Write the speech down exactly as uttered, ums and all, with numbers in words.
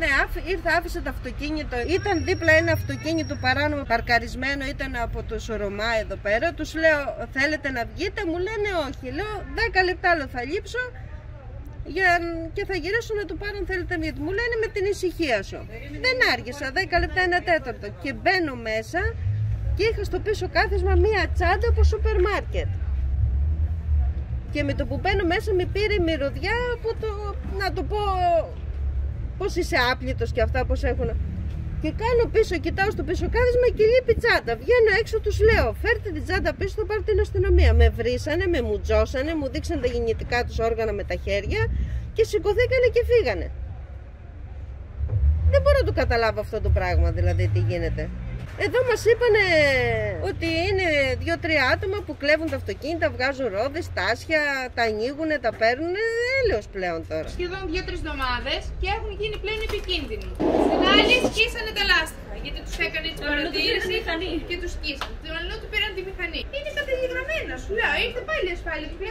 ήρθε, άφησε το αυτοκίνητο. Ήταν δίπλα ένα αυτοκίνητο παράνομο παρκαρισμένο, ήταν από το Σορωμά εδώ πέρα. Τους λέω, θέλετε να βγείτε? Μου λένε όχι. Λέω, δέκα λεπτά άλλο θα λείψω για... και θα γυρίσω να του πάρω αν θέλετε να βγείτε. Μου λένε με την ησυχία σου. Δεν άργησα, δέκα λεπτά, ένα τέταρτο. Και μπαίνω μέσα και είχα στο πίσω κάθισμα μία τσάντα από σούπερ μάρκετ. Και με το που μπαίνω μέσα με πήρε η μυρωδιά από το, να το πω, πώς είσαι άπλητος και αυτά πώς έχουν. Και κάνω πίσω, κοιτάω στο πίσω κάθισμα και λείπει τσάντα. Βγαίνω έξω, τους λέω, φέρτε την τσάντα πίσω, θα πάρω την αστυνομία. Με βρίσανε, με μουτζώσανε, μου δείξαν τα γεννητικά τους όργανα με τα χέρια και σηκωθήκανε και φύγανε. Δεν μπορώ να το καταλάβω αυτό το πράγμα, δηλαδή τι γίνεται. Εδώ μας είπανε ότι είναι δύο-τρία άτομα που κλέβουν τα αυτοκίνητα, βγάζουν ρόδες, τάσια, τα ανοίγουν, τα παίρνουν. Έλεος πλέον τώρα. Σχεδόν δύο-τρεις εβδομάδες και έχουν γίνει πλέον επικίνδυνοι. Στην άλλη σκίσανε τα λάστιχα γιατί τους έκανε έτσι παρατήρηση και τους σκίσανε. Τον άλλο του πήραν τη μηχανή. Είναι καταγεγραμμένα, σου λέω. Ήρθε πάλι η ασφάλεια.